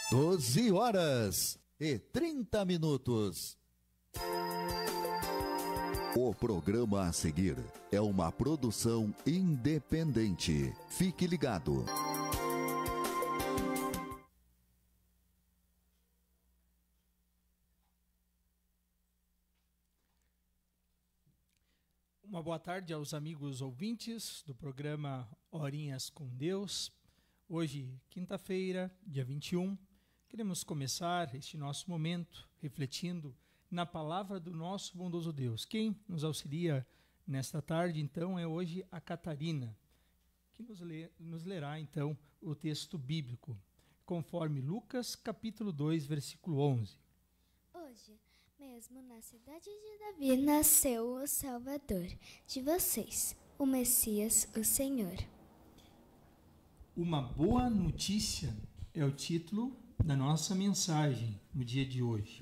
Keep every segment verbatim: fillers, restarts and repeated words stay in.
doze horas e trinta minutos. O programa a seguir é uma produção independente. Fique ligado. Uma boa tarde aos amigos ouvintes do programa Horinhas com Deus. Hoje, quinta-feira, dia vinte e um, queremos começar este nosso momento refletindo na palavra do nosso bondoso Deus. Quem nos auxilia nesta tarde, então, é hoje a Catarina, que nos, lê, nos lerá, então, o texto bíblico, conforme Lucas, capítulo dois, versículo onze. Hoje, mesmo na cidade de Davi, nasceu o Salvador de vocês, o Messias, o Senhor. Uma boa notícia é o título da nossa mensagem no dia de hoje.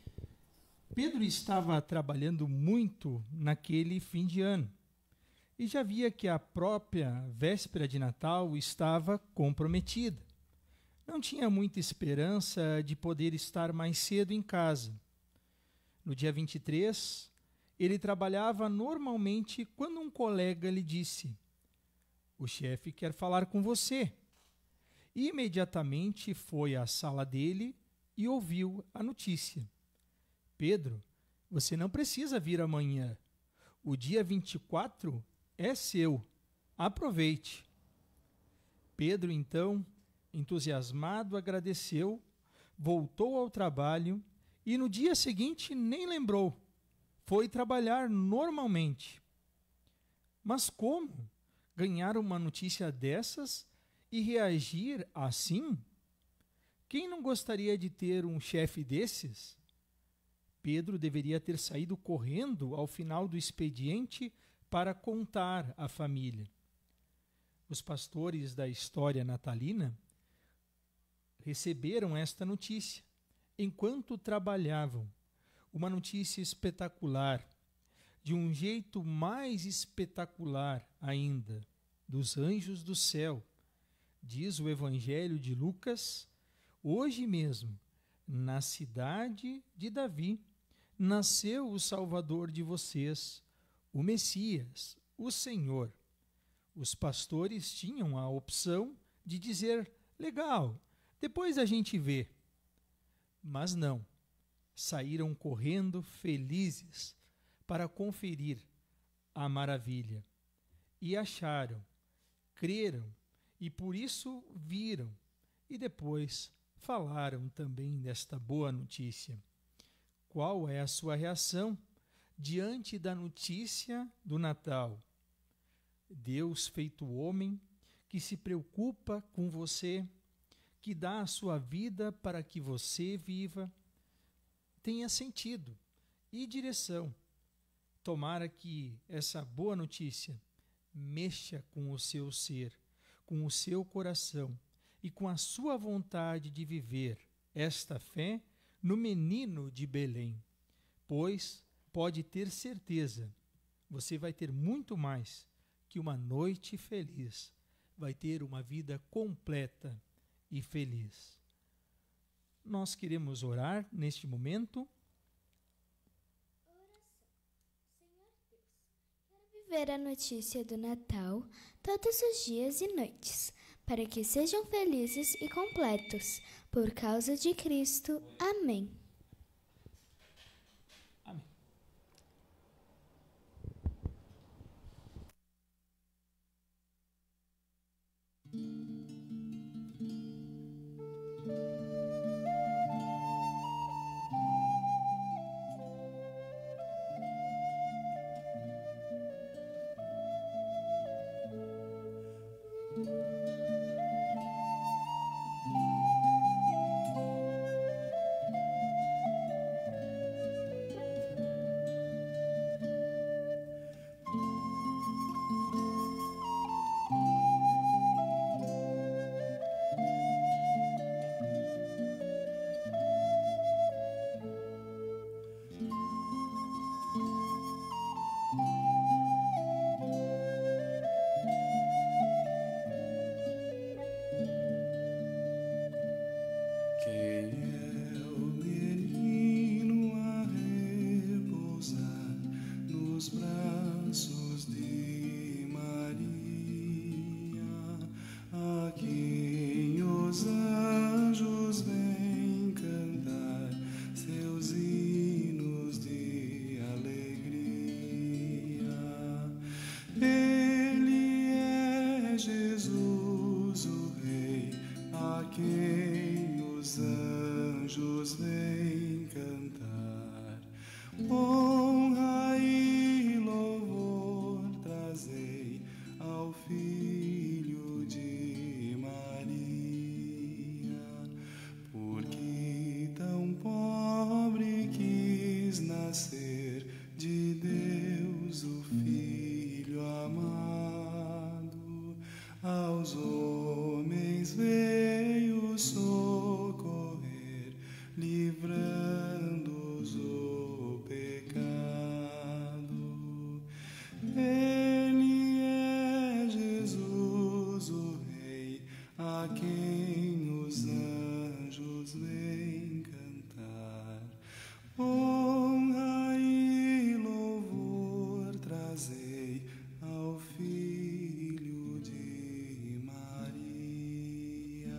Pedro estava trabalhando muito naquele fim de ano e já via que a própria véspera de Natal estava comprometida. Não tinha muita esperança de poder estar mais cedo em casa. No dia vinte e três, ele trabalhava normalmente quando um colega lhe disse: "O chefe quer falar com você." E imediatamente foi à sala dele e ouviu a notícia: "Pedro, você não precisa vir amanhã. O dia vinte e quatro é seu. Aproveite." Pedro, então, entusiasmado, agradeceu, voltou ao trabalho e no dia seguinte nem lembrou. Foi trabalhar normalmente. Mas como ganhar uma notícia dessas e reagir assim? Quem não gostaria de ter um chefe desses? Pedro deveria ter saído correndo ao final do expediente para contar à família. Os pastores da história natalina receberam esta notícia enquanto trabalhavam. Uma notícia espetacular, de um jeito mais espetacular ainda, dos anjos do céu. Diz o Evangelho de Lucas: hoje mesmo, na cidade de Davi, nasceu o Salvador de vocês, o Messias, o Senhor. Os pastores tinham a opção de dizer: legal, depois a gente vê. Mas não, saíram correndo felizes para conferir a maravilha. E acharam, creram, e por isso viram, e depois falaram também desta boa notícia. Qual é a sua reação diante da notícia do Natal? Deus feito homem, que se preocupa com você, que dá a sua vida para que você viva, tenha sentido e direção. Tomara que essa boa notícia mexa com o seu ser, com o seu coração e com a sua vontade de viver esta fé no menino de Belém. Pois pode ter certeza, você vai ter muito mais que uma noite feliz, vai ter uma vida completa e feliz. Nós queremos orar neste momento. Oração. Senhor Deus, quero viver a notícia do Natal todos os dias e noites, para que sejam felizes e completos. Por causa de Cristo. Amém. Amém. vem cantar. Honra e louvor trazei ao Filho de Maria, porque tão pobre quis nascer de Deus o Filho amado. Aos homens veio socorrer, livrando-os do pecado. Ele é Jesus, o Rei, a quem os anjos vêm cantar. Honra e louvor trazei ao Filho de Maria.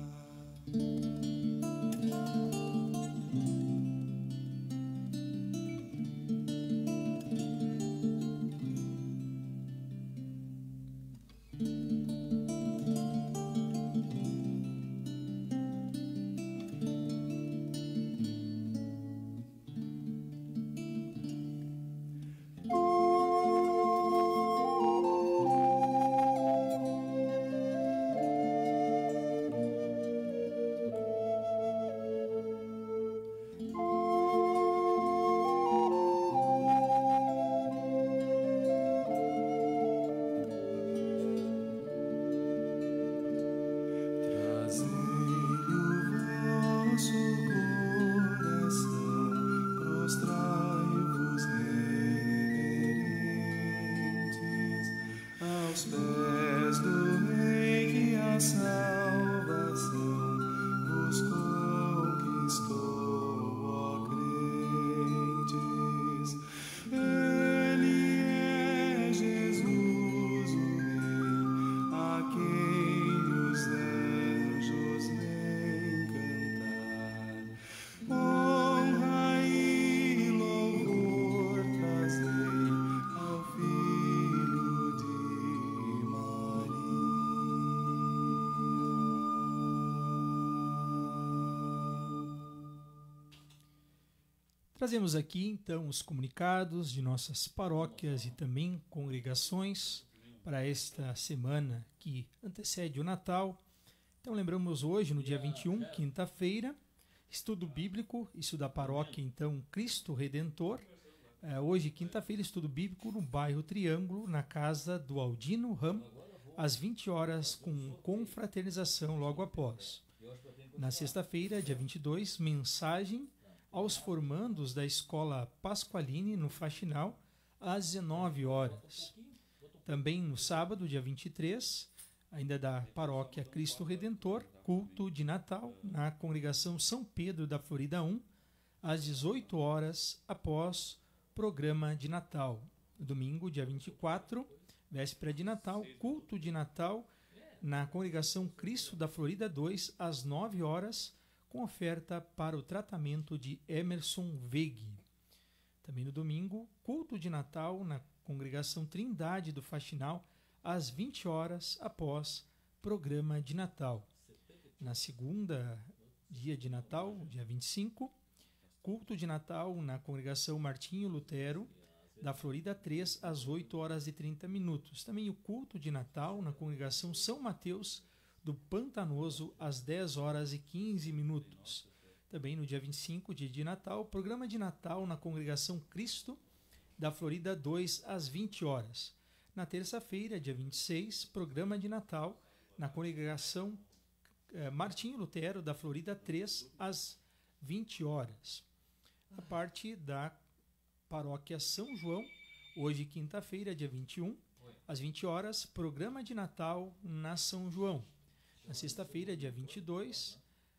Trazemos aqui então os comunicados de nossas paróquias e também congregações para esta semana que antecede o Natal. Então lembramos hoje, no dia vinte e um, quinta-feira, estudo bíblico, isso da paróquia então Cristo Redentor. É, hoje, quinta-feira, estudo bíblico no bairro Triângulo, na casa do Aldino Ram, às vinte horas, com confraternização logo após. Na sexta-feira, dia vinte e dois, mensagem aos formandos da Escola Pasqualini, no Faxinal, às dezenove horas. Também no sábado, dia vinte e três, ainda da Paróquia Cristo Redentor, culto de Natal, na Congregação São Pedro da Florida um, às dezoito horas, após programa de Natal. Domingo, dia vinte e quatro, véspera de Natal, culto de Natal, na Congregação Cristo da Florida dois, às nove horas, com oferta para o tratamento de Emerson Veig. Também no domingo, culto de Natal na Congregação Trindade do Faxinal, às vinte horas, após programa de Natal. Na segunda, dia de Natal, dia vinte e cinco, culto de Natal na Congregação Martinho Lutero, da Florida três, às oito horas e trinta minutos. Também o culto de Natal na Congregação São Mateus, do Pantanoso, às dez horas e quinze minutos. Também no dia vinte e cinco, dia de Natal, programa de Natal na Congregação Cristo da Florida dois, às vinte horas. Na terça-feira, dia vinte e seis, programa de Natal na Congregação eh, Martinho Lutero da Florida três, às vinte horas. A parte da Paróquia São João, hoje quinta-feira, dia vinte e um, às vinte horas, programa de Natal na São João. Na sexta-feira, dia vinte e dois,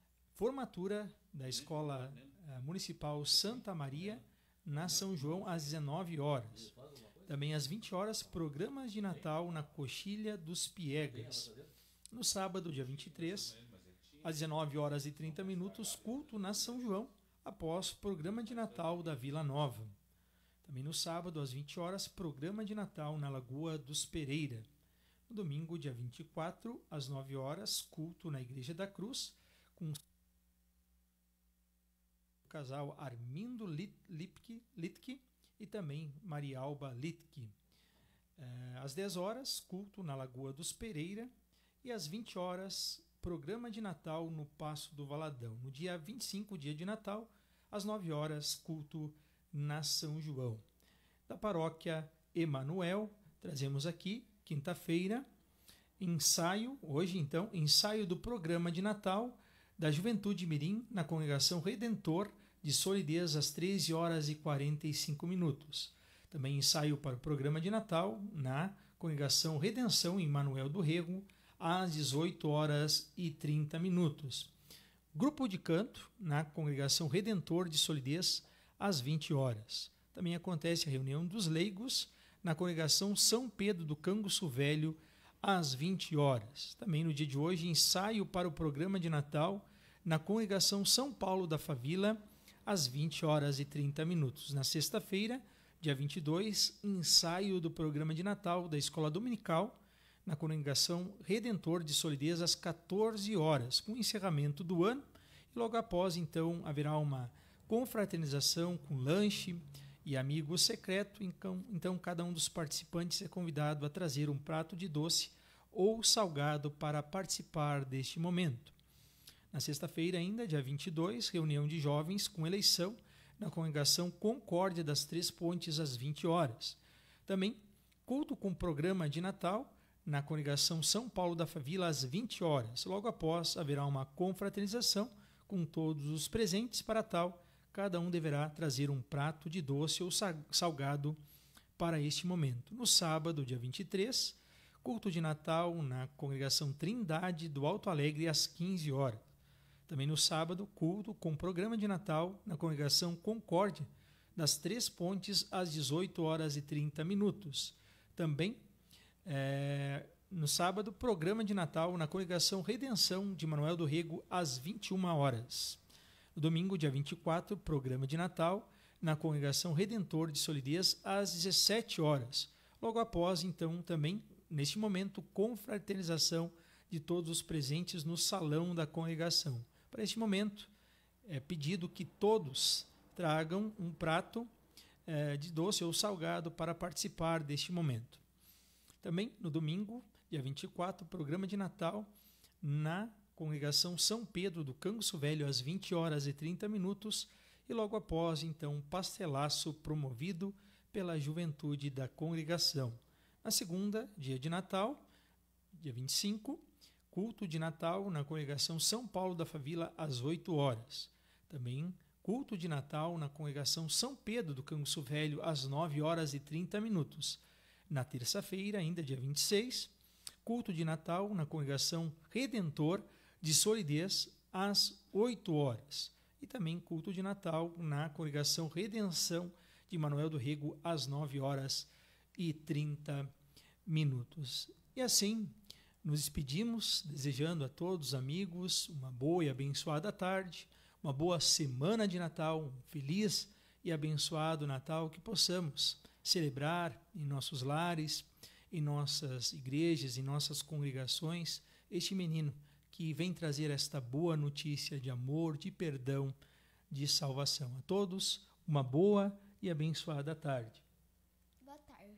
formatura da Escola eh, Municipal Santa Maria, na São João, às dezenove horas. Também às vinte horas, programas de Natal na Coxilha dos Piegas. No sábado, dia vinte e três, às dezenove horas e trinta minutos, culto na São João, após programa de Natal da Vila Nova. Também no sábado, às vinte horas, programa de Natal na Lagoa dos Pereira. No domingo, dia vinte e quatro, às nove horas, culto na Igreja da Cruz, com casal Armindo Lipke, Litke e também Marialba Litke. É, às dez horas, culto na Lagoa dos Pereira, e às vinte horas, programa de Natal no Paço do Valadão. No dia vinte e cinco, dia de Natal, às nove horas, culto na São João. Da paróquia Emanuel, trazemos aqui, quinta-feira, ensaio, hoje então, ensaio do programa de Natal da Juventude Mirim na Congregação Redentor de Solidez às treze horas e quarenta e cinco minutos. Também ensaio para o programa de Natal na Congregação Redenção em Manuel do Rego às dezoito horas e trinta minutos. Grupo de canto na Congregação Redentor de Solidez às vinte horas. Também acontece a reunião dos leigos na Congregação São Pedro do Canguçu Velho às vinte horas. Também no dia de hoje, ensaio para o programa de Natal na Congregação São Paulo da Favila às vinte horas e trinta minutos. Na sexta-feira, dia vinte e dois, ensaio do programa de Natal da Escola Dominical na Congregação Redentor de Solidez às quatorze horas, com o encerramento do ano. E logo após, então, haverá uma confraternização com lanche e amigo secreto. Então, então, cada um dos participantes é convidado a trazer um prato de doce ou salgado para participar deste momento. Na sexta-feira ainda, dia vinte e dois, reunião de jovens com eleição na Congregação Concórdia das Três Pontes às vinte horas. Também culto com programa de Natal na Congregação São Paulo da Favila às vinte horas. Logo após, haverá uma confraternização com todos os presentes. Para tal, cada um deverá trazer um prato de doce ou salgado para este momento. No sábado, dia vinte e três, culto de Natal na Congregação Trindade do Alto Alegre às quinze horas. Também no sábado, culto com programa de Natal na Congregação Concórdia das Três Pontes às dezoito horas e trinta minutos. Também é, no sábado, programa de Natal na Congregação Redenção de Manuel do Rego às vinte e uma horas. No domingo, dia vinte e quatro, programa de Natal na Congregação Redentor de Solidez às dezessete horas. Logo após, então, também, neste momento, confraternização de todos os presentes no salão da congregação. Para este momento, é pedido que todos tragam um prato é, de doce ou salgado para participar deste momento. Também, no domingo, dia vinte e quatro, programa de Natal na Congregação São Pedro do Canguçu Velho às vinte horas e trinta minutos e logo após, então, pastelaço promovido pela juventude da congregação. Na segunda, dia de Natal, dia vinte e cinco, culto de Natal na Congregação São Paulo da Favila às oito horas. Também culto de Natal na Congregação São Pedro do Canguçu Velho às nove horas e trinta minutos. Na terça-feira, ainda dia vinte e seis, culto de Natal na Congregação Redentor de Solidez às oito horas. E também culto de Natal na Congregação Redenção de Manuel do Rego às nove horas e trinta minutos. E assim, nos despedimos, desejando a todos os amigos uma boa e abençoada tarde, uma boa semana de Natal, um feliz e abençoado Natal, que possamos celebrar em nossos lares, em nossas igrejas, em nossas congregações, este menino que vem trazer esta boa notícia de amor, de perdão, de salvação. A todos, uma boa e abençoada tarde. Boa tarde.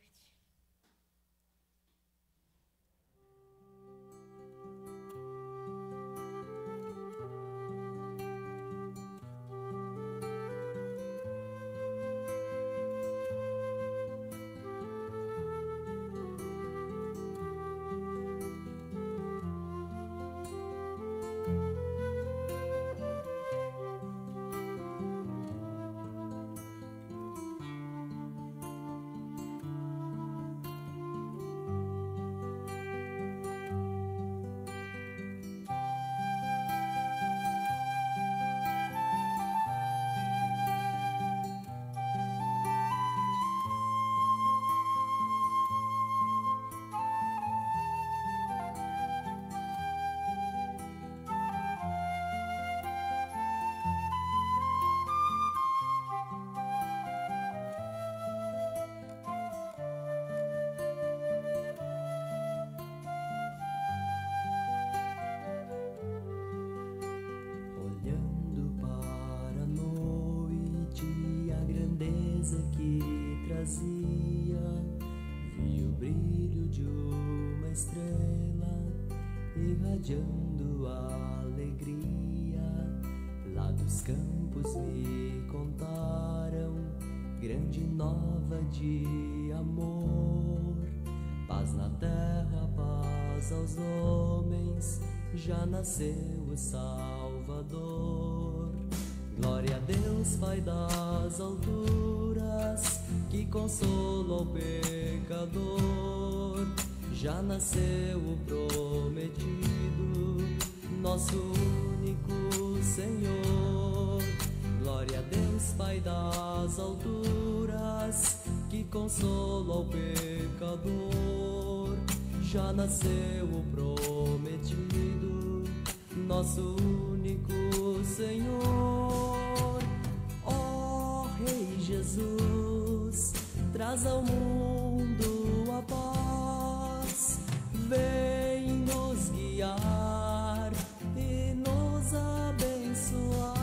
brisa que trazia, vi o brilho de uma estrela irradiando a alegria. Lá dos campos me contaram grande nova de amor. Paz na terra, paz aos homens, já nasceu o Salvador. Glória a Deus, Pai das alturas, que consola o pecador. Já nasceu o prometido, nosso único Senhor. Glória a Deus, Pai das alturas, que consola o pecador. Já nasceu o prometido, nosso único Senhor. Ó Rei Jesus, traz ao mundo a paz, vem nos guiar e nos abençoar.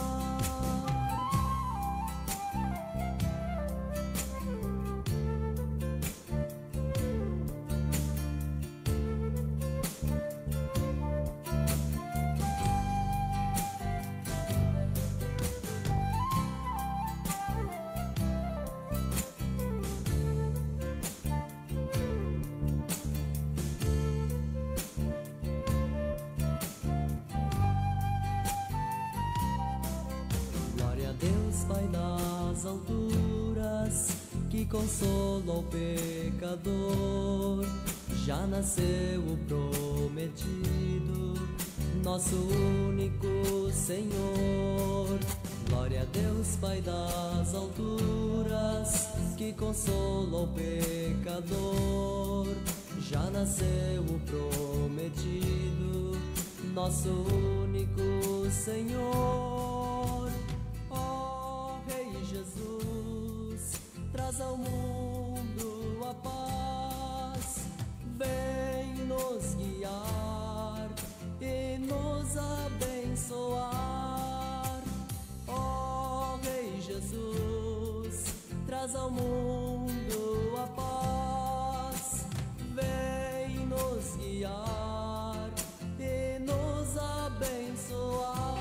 Pai das alturas, que consola o pecador. Já nasceu o prometido, nosso único Senhor. Glória a Deus, Pai das alturas, que consola o pecador. Já nasceu o prometido, nosso único Senhor. Jesus, traz ao mundo a paz, vem nos guiar e nos abençoar. Ó Rei Jesus, traz ao mundo a paz, vem nos guiar e nos abençoar.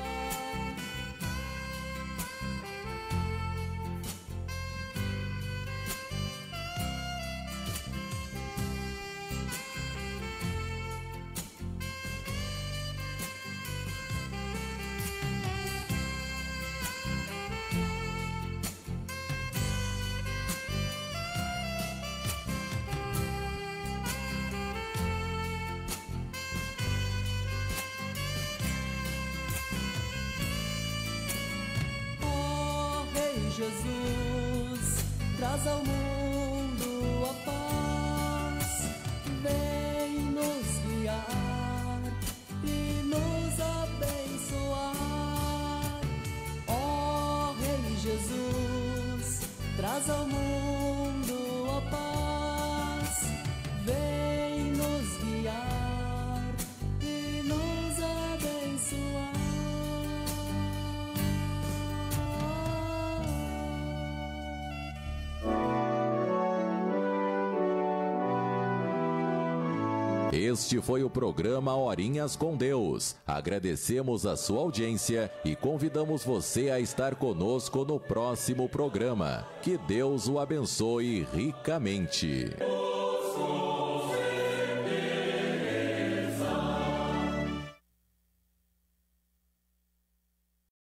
Jesus, traz ao mundo a paz, vem nos guiar e nos abençoar. Ó Rei Jesus, traz ao mundo a paz, vem nos guiar e nos abençoar. Este foi o programa Horinhas com Deus. Agradecemos a sua audiência e convidamos você a estar conosco no próximo programa. Que Deus o abençoe ricamente.